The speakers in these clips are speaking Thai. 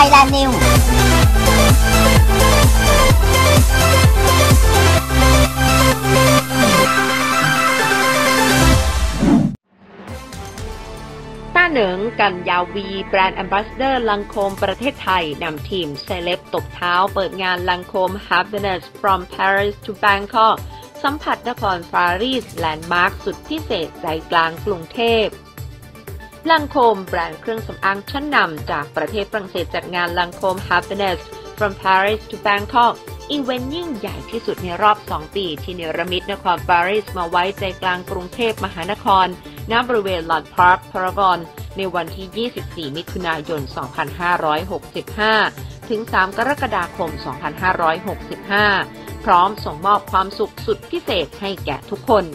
Thailand Newsต้าเหนิงกันยาวีแบรนด์แอมบาสเดอร์ลังโคมประเทศไทยนำทีมเซเลบตบเท้าเปิดงานลังโคม Happiness from Paris to Bangkok สัมผัสนครปารีสแลนด์มาร์คสุดพิเศษใจกลางกรุงเทพลังโคมแบรนด์เครื่องสำอางชั้นนำจากประเทศฝรั่งเศสจัดงานลังโคม Happiness from Paris to Bangkok อีเวนต์ยิ่งใหญ่ที่สุดในรอบ 2 ปีที่เนรมิตนครปารีสมาไว้ใจกลางกรุงเทพมหานครณบริเวณลอดพาร์คพารากอนในวันที่ 24 มิถุนายน 2565 ถึง 3 กรกฎาคม 2565 พร้อมส่งมอบความสุขสุดพิเศษให้แก่ทุกคน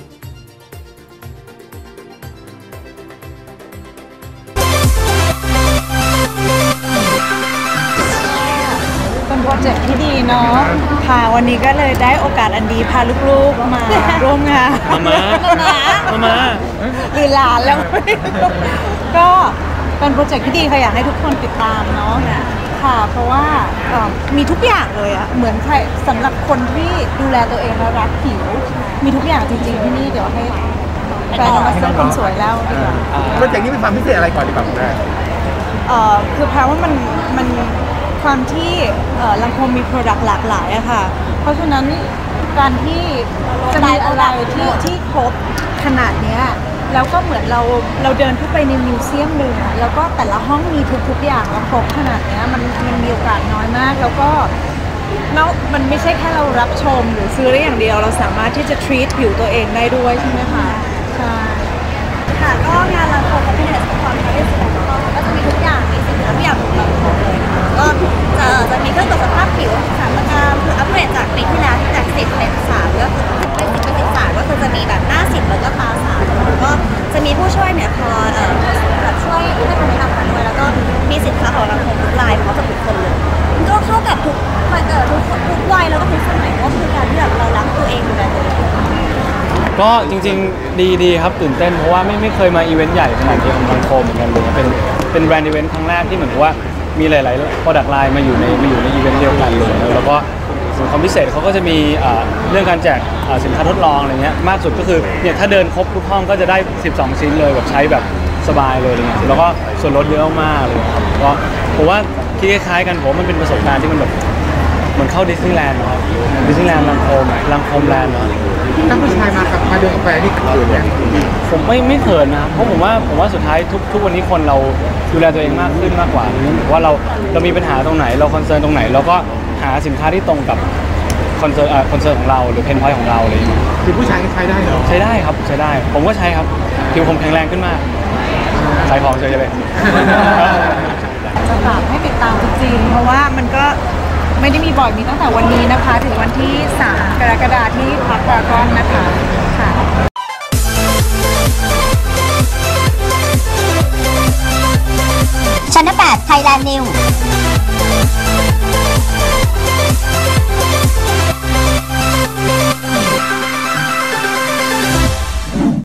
เป็นโปรเจกต์ที่ดีเนาะค่ะวันนี้ก็เลยได้โอกาสอันดีพาลูกๆมาร่วมงานมาหรือหลานแล้วก็เป็นโปรเจกต์ที่ดีค่ะอยากให้ทุกคนติดตามเนาะค่ะเพราะว่ามีทุกอย่างเลยอะเหมือนใครสำหรับคนที่ดูแลตัวเองและรักผิวมีทุกอย่างจริงๆที่นี่เดี๋ยวให้แฟนมาซื้อคนสวยแล้วดีกว่าโปรเจกต์นี้เป็นความพิเศษอะไรก่อนดีกว่าคุณแม่คือแปลว่ามันความที่ลังโคมมี product หลากหลายอะค่ะเพราะฉะนั้นการที่จะมีอะไรที่ครบขนาดเนี้ยแล้วก็เหมือนเราเดินเข้าไปในมิวเซียมหนึ่งแล้วก็แต่ละห้องมีทุกอย่างแล้วครบขนาดเนี้ยมันมีโอกาสน้อยมากแล้วก็มันไม่ใช่แค่เรารับชมหรือซื้อได้อย่างเดียวเราสามารถที่จะ treat ผิวตัวเองได้ด้วยใช่ไหมคะใช่ค่ะก็งานลังโคม Happiness from Paris ก็จะมีทุกอย่างมีสินค้าทุกอย่างของลังโคมเลยก็จะมีเครื่องตรวจสภาพผิว3ประการคืออัปเกรดจากปีที่แล้วที่จาก10เป็น3ก็คือเป็น10เป็น13ก็คือจะมีแบบหน้า10แล้วก็ตา3แล้วก็จะมีผู้ช่วยเนี่ยคอยแบบช่วยให้คำแนะนำกันด้วยแล้วก็มีสินค้าของลังโคมทุกลายเพราะกับทุกคนเลยมันก็เข้ากับทุกวัยแล้วก็ทุกสมัยก็คือการที่แบบเรารักตัวเองดูแลตัวเองก็จริงๆดีครับตื่นเต้นเพราะว่าไม่เคยมาอีเวนต์ใหญ่ขนาดนี้ของลังโคมเหมือนกันเลยเป็นแบรนด์อีเวนต์ครั้งแรกที่เหมือนว่ามีหลายๆ product line มาอยู่ในอีเวนต์เดียวกันเลยแล้วก็ส่วนความพิเศษเขาก็จะมีเรื่องการแจกสินค้าทดลองอะไรเงี้ยมากสุดก็คือเนี่ยถ้าเดินครบทุกห้องก็จะได้12ชิ้นเลยแบบใช้แบบสบายเลยอะไรเงี้ยแล้วก็ส่วนลดเยอะมากเลยครับก็ผมว่าคิดคล้ายๆกันผมมันเป็นประสบการณ์ที่มันแบบเหมือนเข้าดิสนีย์แลนด์ครับดิสนีย์แลนด์ลังโคมแลนด์เนาะถ้าผู้ชายมาเดินกาแฟนี่เขินเนี่ยผมไม่เขินนะเพราะผมว่าสุดท้ายทุกวันนี้คนเราดูแลตัวเองมากขึ้นมากกว่าว่าเรามีปัญหาตรงไหนเราคอนเซิร์นตรงไหนเราก็หาสินค้าที่ตรงกับคอนเซิร์นของเราหรือเพนพอยต์ของเราเลยคือผู้ชายใช้ได้เหรอใช้ได้ครับใช้ได้ผมก็ใช้ครับผิวผมแข็งแรงขึ้นมากขายของเฉยๆเลยจะฝากให้ติดตามจริงๆเพราะว่ามันก็ไม่ได้มีบ่อยมีตั้งแต่วันนี้นะคะถึงวันที่3 กรกฎาคมที่พาร์คพารากอนนะคะค่ะ Channel 8 Thailand News